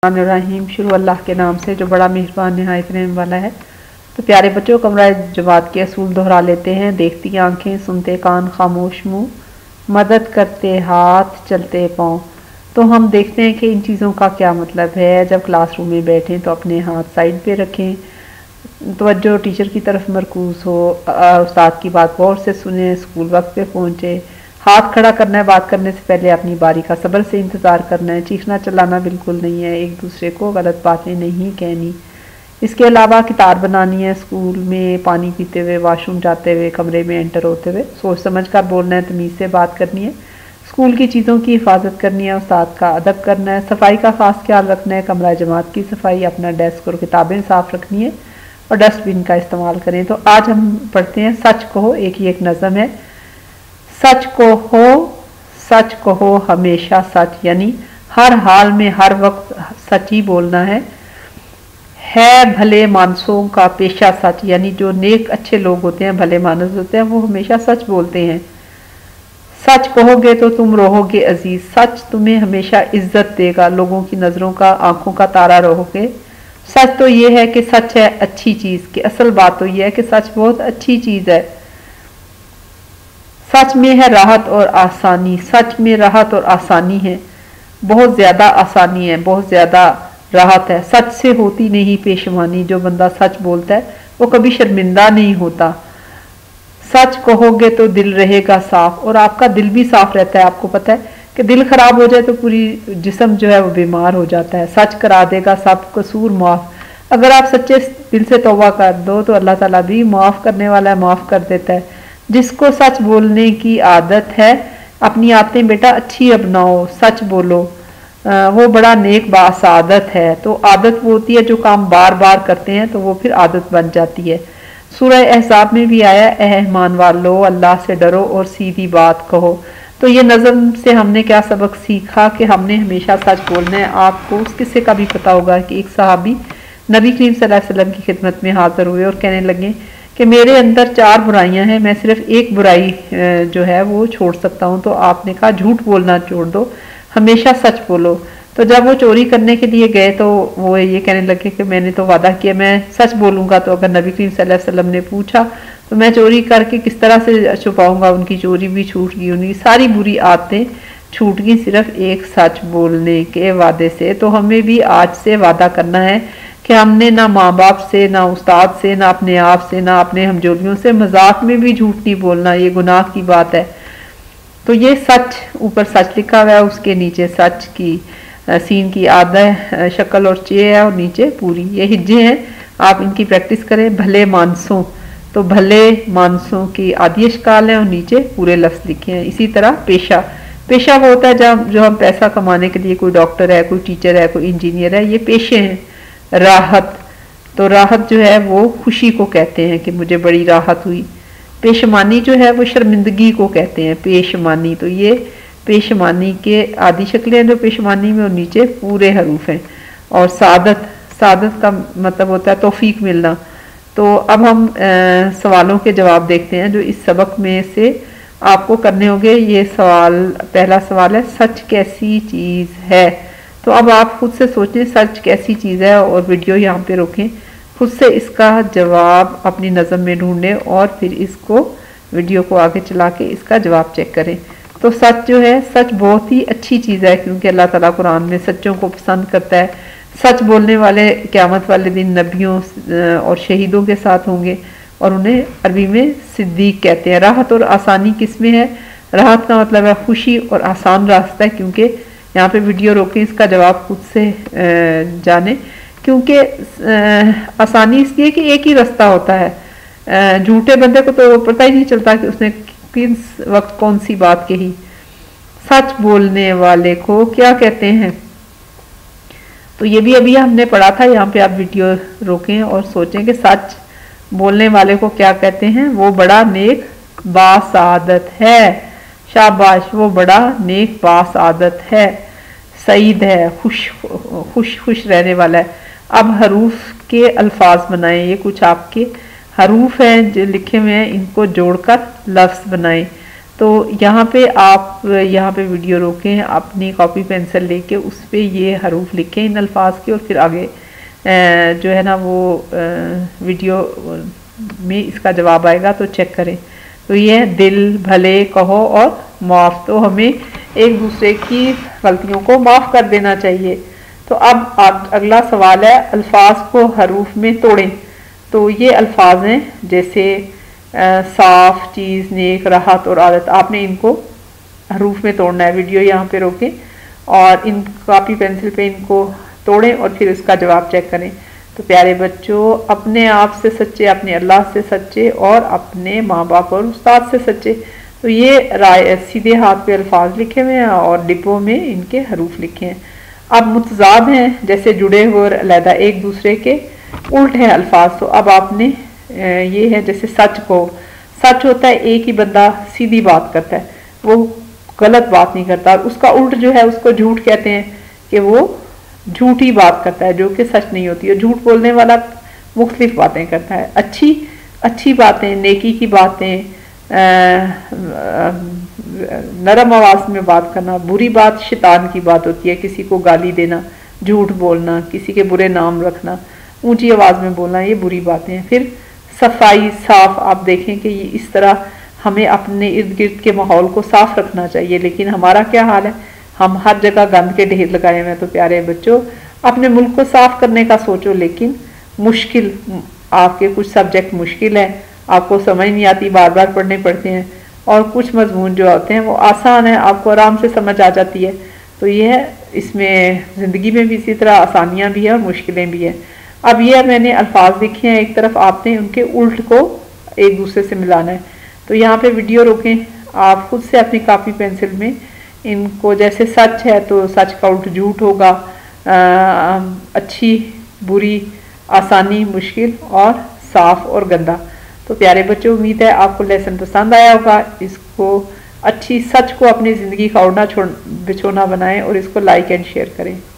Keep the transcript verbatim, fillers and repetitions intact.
रहीम शुरू अल्लाह के नाम से जो बड़ा मेहरबान नहायत रहम वाला है। तो प्यारे बच्चों, कमरा जवात के असूल दोहरा लेते हैं। देखती आंखें, सुनते कान, खामोश मुंह, मदद करते हाथ, चलते पाँव। तो हम देखते हैं कि इन चीज़ों का क्या मतलब है। जब क्लासरूम में बैठें तो अपने हाथ साइड पे रखें, तवज्जो टीचर की तरफ मरकूज़ हो, उस्ताद की बात गौर से सुने, स्कूल वक्त पे पहुँचे। हाथ खड़ा करना है, बात करने से पहले अपनी बारी का सब्र से इंतज़ार करना है। चीखना चिल्लाना बिल्कुल नहीं है, एक दूसरे को गलत बातें नहीं कहनी। इसके अलावा किताब बनानी है, स्कूल में पानी पीते हुए, वॉशरूम जाते हुए, कमरे में एंटर होते हुए सोच समझ कर बोलना है, तमीज़ से बात करनी है। स्कूल की चीज़ों की हिफाजत करनी है, उस्ताद का अदब करना है, सफाई का ख़ास ख्याल रखना है, कमरा जमात की सफाई, अपना डेस्क और किताबें साफ़ रखनी है और डस्टबिन का इस्तेमाल करें। तो आज हम पढ़ते हैं सच कहो। एक ही एक नज़म है। सच कहो, सच कहो हमेशा सच, यानी हर हाल में हर वक्त सच ही बोलना है। है भले मानसों का पेशा सच, यानी जो नेक अच्छे लोग होते हैं, भले मानस होते हैं, वो हमेशा सच बोलते हैं। सच कहोगे तो तुम रहोगे अजीज, सच तुम्हें हमेशा इज्जत देगा, लोगों की नज़रों का, आंखों का तारा रहोगे। सच तो ये है कि सच है अच्छी चीज़, कि असल बात तो ये है कि सच बहुत अच्छी चीज़ है। सच में है राहत और आसानी, सच में राहत और आसानी है, बहुत ज़्यादा आसानी है, बहुत ज़्यादा राहत है। सच से होती नहीं पेशवानी, जो बंदा सच बोलता है वो कभी शर्मिंदा नहीं होता। सच कहोगे तो दिल रहेगा साफ, और आपका दिल भी साफ रहता है। आपको पता है कि दिल खराब हो जाए तो पूरी जिस्म जो है वो बीमार हो जाता है। सच करा देगा सब कसूर माफ़। अगर आप सच्चे दिल से तौबा कर दो तो अल्लाह ताला भी माफ़ करने वाला है, माफ़ कर देता है। जिसको सच बोलने की आदत है, अपनी आदतें बेटा अच्छी अपनाओ, सच बोलो, आ, वो बड़ा नेक बासादत है। तो आदत वो होती है जो काम बार बार करते हैं तो वो फिर आदत बन जाती है। सूरह अहज़ाब में भी आया, ए ईमान वालो अल्लाह से डरो और सीधी बात कहो। तो ये नज़म से हमने क्या सबक सीखा कि हमने हमेशा सच बोलना है। आपको उस किस्से का भी पता होगा कि एक सहाबी नबी करीम सल्लल्लाहु अलैहि वसल्लम की खिदमत में हाजिर हुए और कहने लगे कि मेरे अंदर चार बुराइयां हैं, मैं सिर्फ एक बुराई जो है वो छोड़ सकता हूँ। तो आपने कहा झूठ बोलना छोड़ दो, हमेशा सच बोलो। तो जब वो चोरी करने के लिए गए तो वो ये कहने लगे कि मैंने तो वादा किया मैं सच बोलूँगा, तो अगर नबी करीम सल्लल्लाहु अलैहि वसल्लम ने पूछा तो मैं चोरी करके किस तरह से छुपाऊँगा। उनकी चोरी भी छूट गई, उनकी सारी बुरी आदतें छूट गई सिर्फ एक सच बोलने के वादे से। तो हमें भी आज से वादा करना है कि हमने ना माँ बाप से, ना उस्ताद से, ना अपने आप से, ना अपने हमजोलियों से मजाक में भी झूठ नहीं बोलना। ये गुनाह की बात है। तो ये सच, ऊपर सच लिखा हुआ है, उसके नीचे सच की सीन की आधा शक्ल और चे है और नीचे पूरी, ये हिज्जे हैं। आप इनकी प्रैक्टिस करें। भले मानसों, तो भले मानसों की आदि अशकाल है और नीचे पूरे लफ्ज लिखे हैं। इसी तरह पेशा, पेशा वो होता है जब जो हम पैसा कमाने के लिए, कोई डॉक्टर है, कोई टीचर है, कोई इंजीनियर है, ये पेशे हैं। राहत, तो राहत जो है वो खुशी को कहते हैं कि मुझे बड़ी राहत हुई। पेशमानी जो है वो शर्मिंदगी को कहते हैं, पेशमानी। तो ये पेशमानी के आदि शक्लें हैं जो पेशमानी में, और नीचे पूरे हरूफ हैं। और सादत, सादत का मतलब होता है तौफीक मिलना। तो अब हम आ, सवालों के जवाब देखते हैं जो इस सबक में से आपको करने होंगे। ये सवाल, पहला सवाल है सच कैसी चीज़ है। तो अब आप खुद से सोचें सच कैसी चीज़ है, और वीडियो यहाँ पे रोकें, खुद से इसका जवाब अपनी नज़म में ढूंढें और फिर इसको वीडियो को आगे चला के इसका जवाब चेक करें। तो सच जो है, सच बहुत ही अच्छी चीज़ है, क्योंकि अल्लाह ताला कुरान में सच्चों को पसंद करता है। सच बोलने वाले क़यामत वाले दिन नबियों और शहीदों के साथ होंगे और उन्हें अरबी में सिद्दीक कहते हैं। राहत और आसानी किस में है? राहत का मतलब है खुशी और आसान रास्ता है, क्योंकि यहाँ पे वीडियो रोकें, इसका जवाब खुद से जाने। क्योंकि आसानी इसलिए कि एक ही रास्ता होता है। झूठे बंदे को तो पता ही नहीं चलता कि उसने किस वक्त कौन सी बात कही। सच बोलने वाले को क्या कहते हैं? तो ये भी अभी हमने पढ़ा था। यहाँ पे आप वीडियो रोकें और सोचें कि सच बोलने वाले को क्या कहते हैं। वो बड़ा नेक बासादत है। शाबाश, वो बड़ा नेक बासादत है। सईद है, खुश खुश खुश रहने वाला है। अब हरूफ के अल्फाज बनाएं। ये कुछ आपके हरूफ हैं जो लिखे हुए हैं, इनको जोड़कर लफ्ज़ बनाएं। तो यहाँ पे आप यहाँ पे वीडियो रोकें, अपनी कॉपी पेंसिल लेके उस पर ये हरूफ लिखें इन अल्फाज के, और फिर आगे जो है ना वो वीडियो में इसका जवाब आएगा तो चेक करें। तो ये दिल, भले, कहो और माफ़। तो हमें एक दूसरे की गलतियों को माफ़ कर देना चाहिए। तो अब आप अगला सवाल है, अल्फाज को हरूफ में तोड़ें। तो ये अल्फाज हैं जैसे आ, साफ, चीज़, नेक, राहत और आदत। आपने इनको हरूफ में तोड़ना है। वीडियो यहाँ पे रोकें और इन कॉपी पेंसिल पे इनको तोड़ें और फिर इसका जवाब चेक करें। तो प्यारे बच्चों, अपने आप से सच्चे, अपने अल्लाह से सच्चे और अपने माँ बाप और उस्ताद से सच्चे। तो ये राय सीधे हाथ पे अल्फाज लिखे हुए हैं और डिब्बों में इनके हरूफ लिखे हैं। अब मुतजाद हैं जैसे जुड़े हुए और अलहदा, एक दूसरे के उल्ट हैं अल्फाज। तो अब आपने ये है जैसे सच को, सच होता है एक ही बंदा सीधी बात करता है, वो गलत बात नहीं करता, और उसका उल्ट जो है उसको झूठ कहते हैं कि वो झूठी बात करता है जो कि सच नहीं होती है। झूठ बोलने वाला मुख्तलिफ बातें करता है। अच्छी अच्छी बातें, नेकी की बातें, नरम आवाज़ में बात करना। बुरी बात शैतान की बात होती है, किसी को गाली देना, झूठ बोलना, किसी के बुरे नाम रखना, ऊंची आवाज़ में बोलना, ये बुरी बातें हैं। फिर सफाई, साफ। आप देखें कि ये इस तरह हमें अपने इर्द गिर्द के माहौल को साफ रखना चाहिए, लेकिन हमारा क्या हाल है, हम हर जगह गंद के ढेर लगाए हुए हैं। तो प्यारे बच्चों, अपने मुल्क को साफ करने का सोचो, लेकिन मुश्किल, आपके कुछ सब्जेक्ट मुश्किल है, आपको समझ नहीं आती, बार बार पढ़ने पड़ते हैं, और कुछ मजमून जो होते हैं वो आसान है, आपको आराम से समझ आ जाती है। तो ये है, इसमें ज़िंदगी में भी इसी तरह आसानियाँ भी हैं और मुश्किलें भी हैं। अब ये मैंने अल्फाज लिखे हैं, एक तरफ आपने उनके उल्ट को एक दूसरे से मिलाना है। तो यहाँ पे वीडियो रोकें, आप खुद से अपनी कॉपी पेंसिल में इनको, जैसे सच है तो सच का उल्ट झूठ होगा, आ, अच्छी, बुरी, आसानी, मुश्किल, और साफ और गंदा। तो प्यारे बच्चों, उम्मीद है आपको लेसन पसंद आया होगा। इसको अच्छी, सच को अपनी ज़िंदगी का ओढ़ना छोड़ बिछोना बनाएं और इसको लाइक एंड शेयर करें।